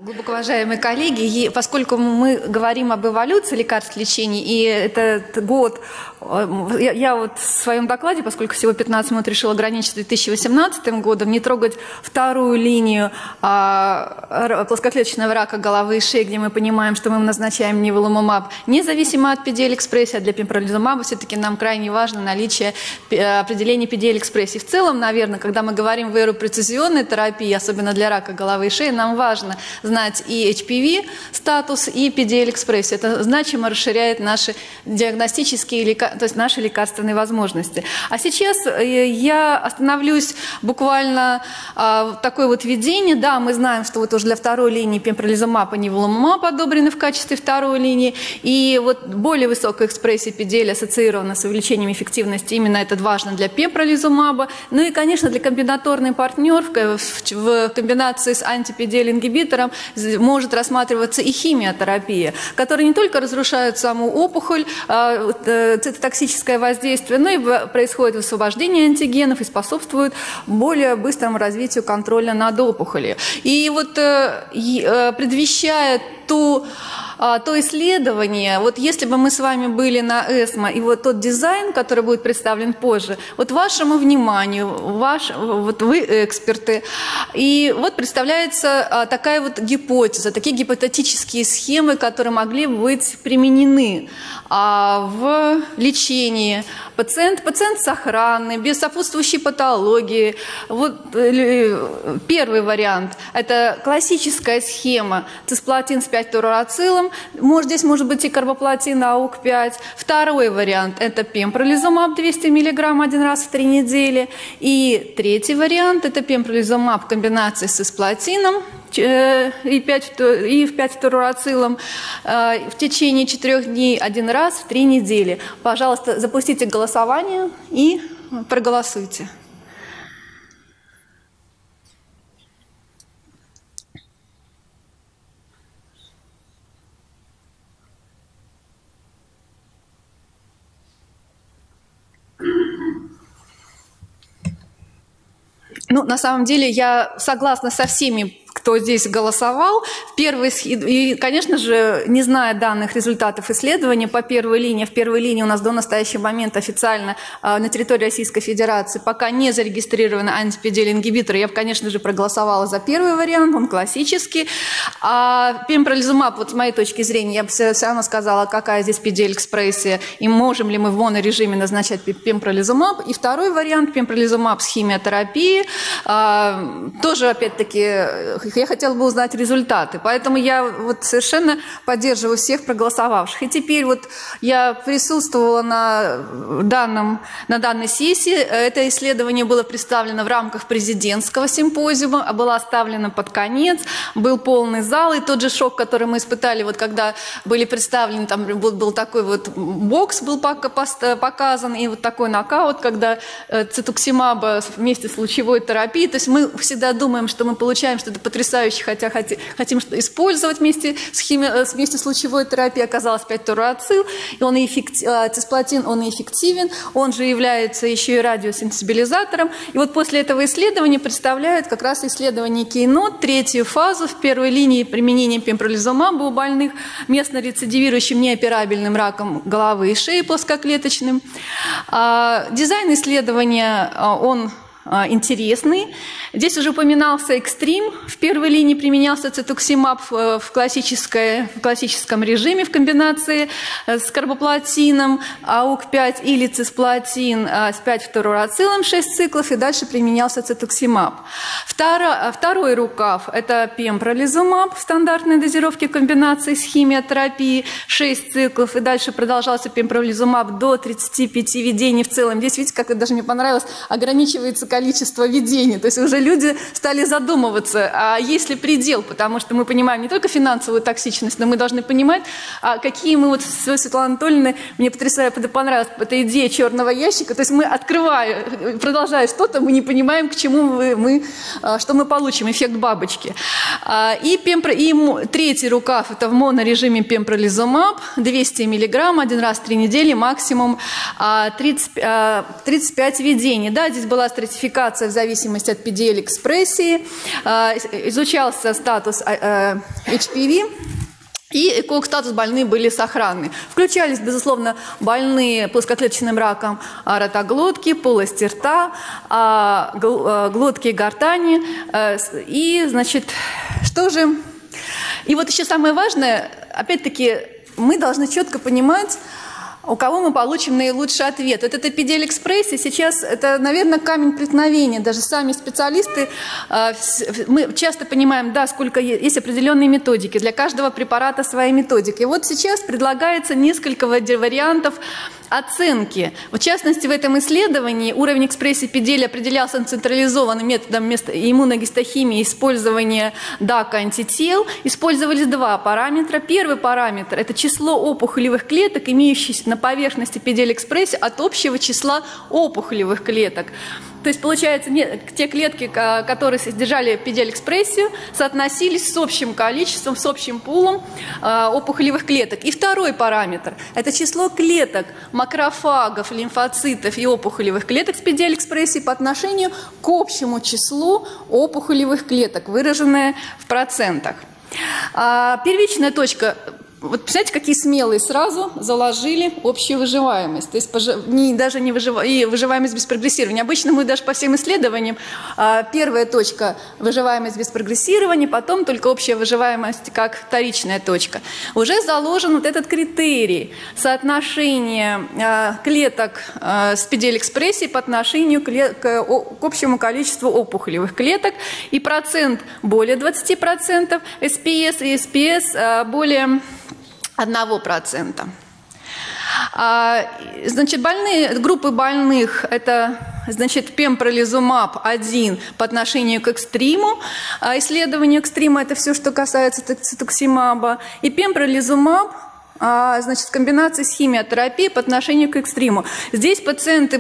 Глубоко уважаемые коллеги, поскольку мы говорим об эволюции лекарств лечения, и этот год, я вот в своем докладе, поскольку всего 15 минут, решила ограничить 2018 годом, не трогать вторую линию плоскоклеточного рака головы и шеи, где мы понимаем, что мы назначаем неволумаб, независимо от PDL-экспрессии, а для пембролизумаба все-таки нам крайне важно наличие определения PDL-экспрессии. В целом, наверное, когда мы говорим в эру прецизионной терапии, особенно для рака головы и шеи, нам важно знать и HPV статус, и PDL-экспрессию. Это значимо расширяет наши диагностические, то есть наши лекарственные возможности. А сейчас я остановлюсь буквально такое вот введение. Да, мы знаем, что вот уже для второй линии пембролизумаб и неволумаб одобрены в качестве второй линии, и вот более высокая экспрессия PDL ассоциирована с увеличением эффективности. Именно это важно для пембролизумаба. Ну и, конечно, для комбинаторный партнер в комбинации с анти-PDL-ингибитором может рассматриваться и химиотерапия, которая не только разрушает саму опухоль, цитотоксическое воздействие, но и происходит освобождение антигенов и способствует более быстрому развитию контроля над опухолью. И вот предвещает то исследование, вот если бы мы с вами были на ESMO, и вот тот дизайн, который будет представлен позже, вот вашему вниманию, вот вы эксперты, и вот представляется такая вот гипотеза, такие гипотетические схемы, которые могли быть применены в лечении. Пациент сохранный, без сопутствующей патологии. Вот первый вариант – это классическая схема цисплатин с 5-фторурацилом. Здесь может быть и карбоплатин, АУК-5. Второй вариант – это пембролизумаб 200 мг один раз в 3 недели. И третий вариант – это пембролизумаб в комбинации с цисплатином и 5-фторурацилом в течение 4 дней один раз в 3 недели. Пожалуйста, запустите голосование и проголосуйте. Ну, на самом деле, я согласна со всеми, кто здесь голосовал. И, конечно же, не зная данных результатов исследования по первой линии, в первой линии у нас до настоящего момента официально на территории Российской Федерации пока не зарегистрированы анти-PDL-ингибиторы, я бы, конечно же, проголосовала за первый вариант, он классический. А пембролизумаб, вот с моей точки зрения, я бы все равно сказала, какая здесь PDL-экспрессия, и можем ли мы в монорежиме назначать пембролизумаб. И второй вариант, пембролизумаб с химиотерапией, тоже, опять-таки, я хотела бы узнать результаты. Поэтому я вот совершенно поддерживаю всех проголосовавших. И теперь вот я присутствовала на данной сессии. Это исследование было представлено в рамках президентского симпозиума, было оставлено под конец, был полный зал. И тот же шок, который мы испытали, вот когда были представлены, там был такой вот бокс был показан, и вот такой нокаут, когда цитуксимаба вместе с лучевой терапией. То есть мы всегда думаем, что мы получаем что-то потрясающее, хотя хотим использовать вместе с лучевой терапией. Оказалось 5-фторурацил, и цисплатин, он и эффективен, он же является еще и радиосенсибилизатором. И вот после этого исследования представляют как раз исследование Keynote, третью фазу в первой линии применения пембролизумаба у больных местно рецидивирующим неоперабельным раком головы и шеи плоскоклеточным. Дизайн исследования, он интересный. Здесь уже упоминался экстрим. В первой линии применялся цитуксимаб в классическом режиме в комбинации с карбоплатином, АУК-5 или цисплатин с 5-фторурацилом 6 циклов, и дальше применялся цитуксимаб. Второй рукав – это пембролизумаб в стандартной дозировке комбинации с химиотерапией 6 циклов, и дальше продолжался пембролизумаб до 35 введений в целом. Здесь, видите, как это даже мне понравилось, ограничивается количество введений. То есть уже люди стали задумываться, а есть ли предел, потому что мы понимаем не только финансовую токсичность, но мы должны понимать, какие мы, вот Светлана Анатольевна, мне понравилась эта идея черного ящика, то есть мы, открывая, продолжая что-то, мы не понимаем, к чему что мы получим, эффект бабочки. И третий рукав, это в монорежиме пембролизумаб, 200 мг, один раз в 3 недели, максимум 35 введений. Да, здесь была стратификация стратификация в зависимости от PDL-экспрессии, изучался статус HPV, и ЭКОГ-статус больные были сохранны. Включались, безусловно, больные плоскоклеточным раком ротоглотки, полости рта, глотки и гортани. И, значит, что же... И вот еще самое важное, опять-таки, мы должны четко понимать, у кого мы получим наилучший ответ. Вот эта PDL-экспрессия сейчас, это, наверное, камень преткновения. Даже сами специалисты, мы часто понимаем, да, сколько есть определенные методики. Для каждого препарата своя методика. И вот сейчас предлагается несколько вариантов оценки. В частности, в этом исследовании уровень экспрессии PDL определялся централизованным методом иммуногистохимии, использования ДАК-антител. Использовались два параметра. Первый параметр – это число опухолевых клеток, имеющихся на поверхности PDL-экспрессии от общего числа опухолевых клеток. То есть, получается, те клетки, которые содержали PDL-экспрессию, соотносились с общим количеством, с общим пулом опухолевых клеток. И второй параметр – это число клеток, макрофагов, лимфоцитов и опухолевых клеток с PDL-экспрессией по отношению к общему числу опухолевых клеток, выраженное в процентах. Первичная точка. Вот представляете, какие смелые сразу заложили общую выживаемость. То есть даже не и выживаемость без прогрессирования. Обычно мы даже по всем исследованиям первая точка – выживаемость без прогрессирования, потом только общая выживаемость как вторичная точка. Уже заложен вот этот критерий соотношения клеток с PDL-экспрессией по отношению к общему количеству опухолевых клеток. И процент более 20%, SPS и SPS более 1%. Значит, группы больных – это, значит, пембролизумаб-1 по отношению к экстриму. Исследование экстрима – это все, что касается цитоксимаба. И пембролизумаб, значит, в комбинации с химиотерапией по отношению к экстриму. Здесь пациенты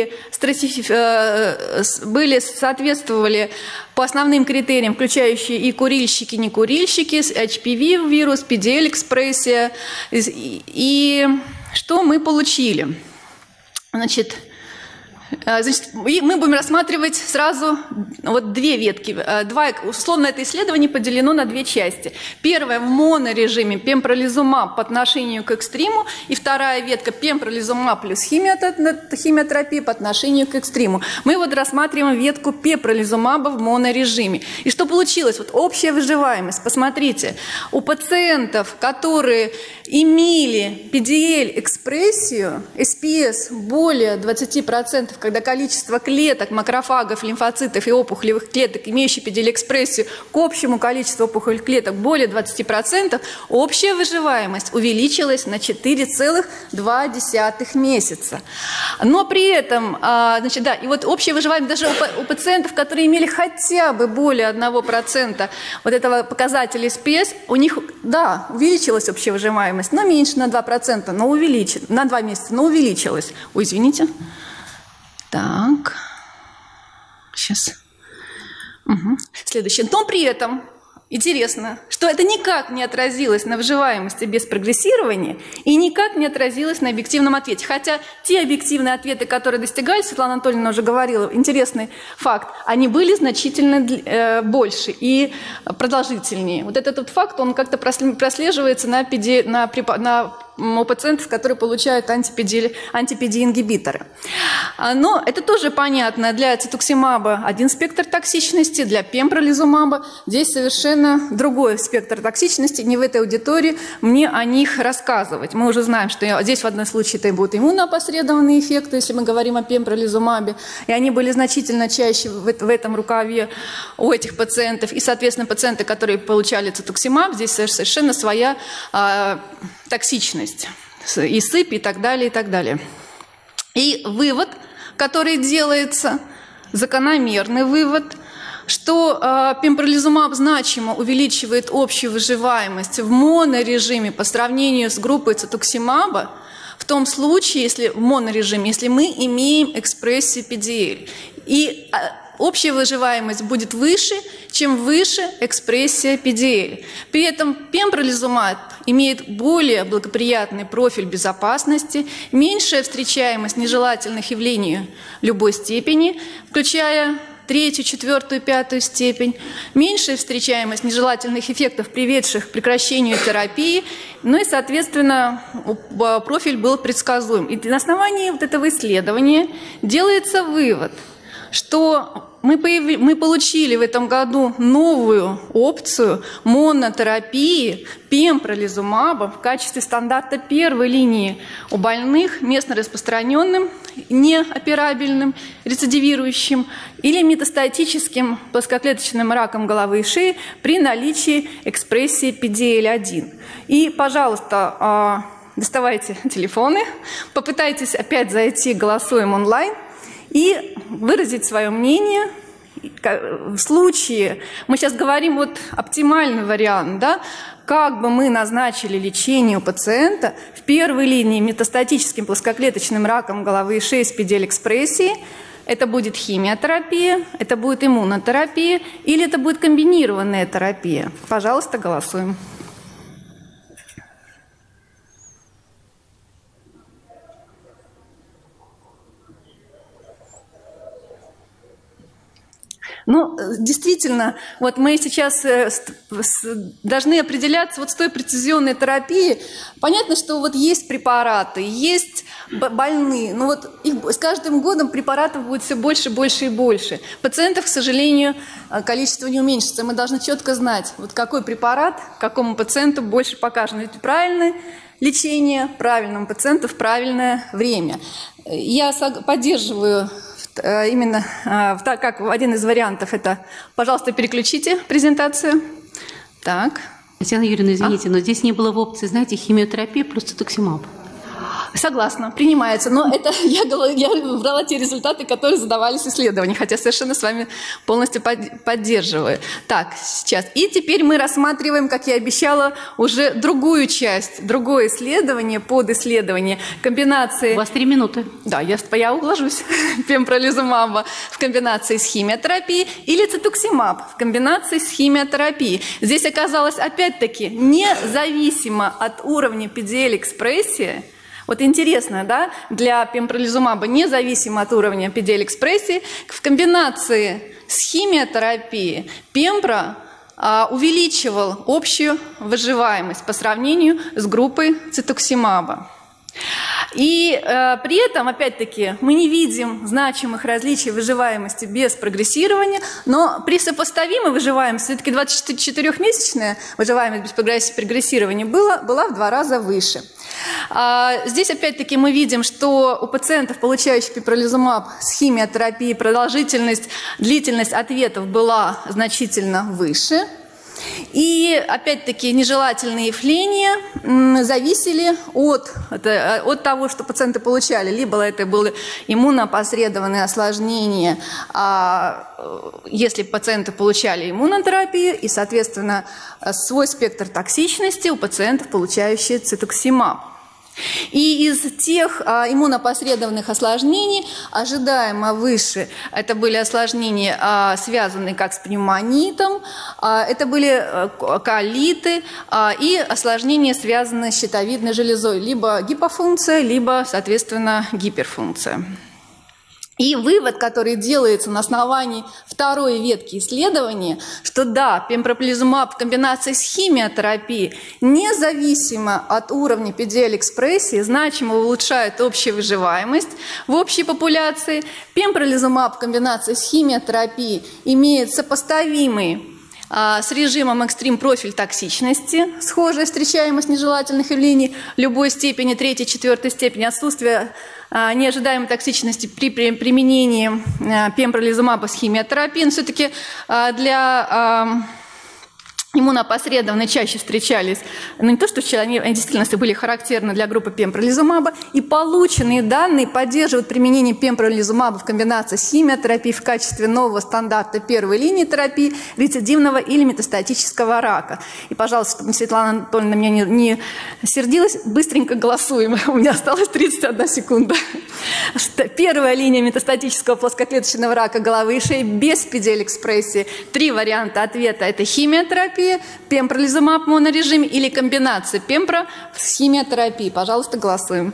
соответствовали по основным критериям, включающие и курильщики, не курильщики, HPV вирус, PDL-экспрессия. И что мы получили? Значит, мы будем рассматривать сразу вот две ветки. Условно, это исследование поделено на две части. Первая в монорежиме пембролизумаб по отношению к экстриму, и вторая ветка пембролизумаб плюс химиотерапия по отношению к экстриму. Мы вот рассматриваем ветку пембролизумаба в монорежиме. И что получилось? Вот общая выживаемость. Посмотрите, у пациентов, которые имели PDL-экспрессию, SPS более 20%, когда количество клеток, макрофагов, лимфоцитов и опухолевых клеток, имеющих PDL-экспрессию, к общему количеству опухолевых клеток более 20%, общая выживаемость увеличилась на 4,2 месяца. Но при этом, значит, да, и вот общая выживаемость даже у пациентов, которые имели хотя бы более 1% вот этого показателя SPS, у них, да, увеличилась общая выживаемость, но меньше на 2%, но на 2 месяца, но увеличилась. Ой, извините. Так, сейчас. Следующее. Но при этом интересно, что это никак не отразилось на выживаемости без прогрессирования и никак не отразилось на объективном ответе. Хотя те объективные ответы, которые достигались, Светлана Анатольевна уже говорила, интересный факт, они были значительно больше и продолжительнее. Вот этот вот факт, он как-то прослеживается у пациентов, которые получают анти-PD-ингибиторы. Но это тоже понятно. Для цитоксимаба один спектр токсичности, для пембролизумаба здесь совершенно другой спектр токсичности. Не в этой аудитории мне о них рассказывать. Мы уже знаем, что здесь в одном случае это будут иммуноопосредованные эффекты, если мы говорим о пембролизумабе, и они были значительно чаще в этом рукаве у этих пациентов. И, соответственно, пациенты, которые получали цитоксимаб, здесь совершенно своя токсичность, и сыпь, и так далее, и так далее. И вывод, который делается, закономерный вывод, что пембролизумаб значимо увеличивает общую выживаемость в монорежиме по сравнению с группой цитоксимаба, в том случае, если в монорежиме, если мы имеем экспрессию PDL. И общая выживаемость будет выше, чем выше экспрессия PDL. При этом пембролизумаб имеет более благоприятный профиль безопасности, меньшая встречаемость нежелательных явлений любой степени, включая третью, четвертую, пятую степень, меньшая встречаемость нежелательных эффектов, приведших к прекращению терапии, ну и, соответственно, профиль был предсказуем. И на основании вот этого исследования делается вывод, что мы получили в этом году новую опцию монотерапии пембролизумаба в качестве стандарта первой линии у больных местно распространенным, неоперабельным, рецидивирующим или метастатическим плоскоклеточным раком головы и шеи при наличии экспрессии PDL1. И, пожалуйста, доставайте телефоны, попытайтесь опять зайти «Голосуем онлайн» и выразить свое мнение. В случае, мы сейчас говорим вот оптимальный вариант, да, как бы мы назначили лечение у пациента в первой линии метастатическим плоскоклеточным раком головы и шеи с PDL-экспрессией. Это будет химиотерапия, это будет иммунотерапия или это будет комбинированная терапия. Пожалуйста, голосуем. Ну, действительно, вот мы сейчас должны определяться вот с той прецизионной терапией. Понятно, что вот есть препараты, есть больные, но вот их, с каждым годом препаратов будет все больше, больше и больше. Пациентов, к сожалению, количество не уменьшится. Мы должны четко знать, вот какой препарат какому пациенту больше покажет. Ведь правильное лечение правильному пациенту в правильное время. Я поддерживаю именно так, как один из вариантов это, пожалуйста, переключите презентацию. Так. Татьяна Юрьевна, извините, но здесь не было в опции, знаете, химиотерапия плюс цитоксимаб. Согласна, принимается. Но это я брала те результаты, которые задавались в исследовании, хотя совершенно с вами полностью поддерживаю. Так, сейчас. И теперь мы рассматриваем, как я обещала, уже другую часть, другое исследование, подисследование комбинации. У вас 3 минуты. Да, я уложусь. Пембролизумаба в комбинации с химиотерапией или цитоксимаб в комбинации с химиотерапией. Здесь оказалось, опять-таки, независимо от уровня PDL-экспрессии. Вот интересно, да, для пембролизумаба, независимо от уровня PDL-экспрессии, в комбинации с химиотерапией пембро увеличивал общую выживаемость по сравнению с группой цитоксимаба. И при этом, опять-таки, мы не видим значимых различий выживаемости без прогрессирования, но при сопоставимой выживаемости, все-таки 24-месячная выживаемость без прогрессирования была в 2 раза выше. Здесь, опять-таки, мы видим, что у пациентов, получающих пембролизумаб с химиотерапией, продолжительность, длительность ответов была значительно выше. И, опять-таки, нежелательные явления зависели от того, что пациенты получали. Либо это были иммуноопосредованные осложнения, если пациенты получали иммунотерапию, и, соответственно, свой спектр токсичности у пациентов, получающих цитоксимаб. И из тех иммунопосредованных осложнений ожидаемо выше это были осложнения, связанные как с пневмонитом, это были колиты и осложнения, связанные с щитовидной железой, либо гипофункция, либо, соответственно, гиперфункция. И вывод, который делается на основании второй ветки исследования, что да, пембролизумаб в комбинации с химиотерапией, независимо от уровня PDL-экспрессии, значимо улучшает общую выживаемость в общей популяции. Пембролизумаб в комбинации с химиотерапией имеет сопоставимый с режимом экстрим-профиль токсичности, схожая встречаемость нежелательных явлений любой степени, 3-4 степени, отсутствие неожидаемой токсичности при применении пембролизумаба с химиотерапией. Но все-таки для иммунопосредованно чаще встречались, но не то, что они действительно были характерны для группы пембролизумаба, и полученные данные поддерживают применение пембролизумаба в комбинации с химиотерапией в качестве нового стандарта первой линии терапии рецидивного или метастатического рака. И, пожалуйста, чтобы Светлана Анатольевна на меня не сердилась, быстренько голосуем. У меня осталось 31 секунда. Первая линия метастатического плоскоклеточного рака головы и шеи без PDL-экспрессии. 3 варианта ответа – это химиотерапия, пембролизумаб в монорежиме или комбинация пембро с химиотерапией. Пожалуйста, голосуем.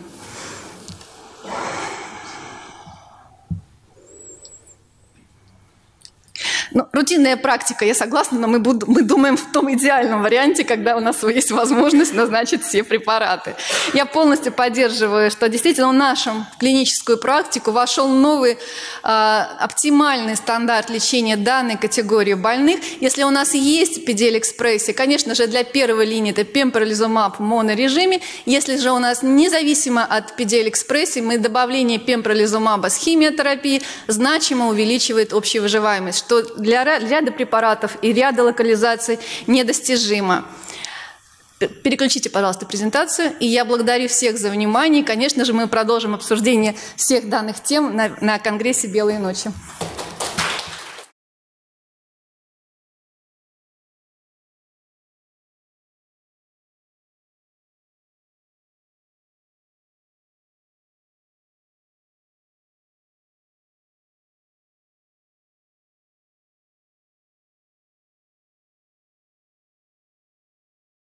Ну, рутинная практика, я согласна, но мы думаем в том идеальном варианте, когда у нас есть возможность назначить все препараты. Я полностью поддерживаю, что действительно в нашу клиническую практику вошел новый оптимальный стандарт лечения данной категории больных. Если у нас есть PDL-экспрессия, конечно же, для первой линии это пембролизумаб в монорежиме. Если же у нас независимо от PDL-экспрессии, мы добавление пембролизумаба с химиотерапией значимо увеличивает общую выживаемость, что для ряда препаратов и ряда локализаций недостижимо. Переключите, пожалуйста, презентацию. И я благодарю всех за внимание. И, конечно же, мы продолжим обсуждение всех данных тем на конгрессе «Белые ночи».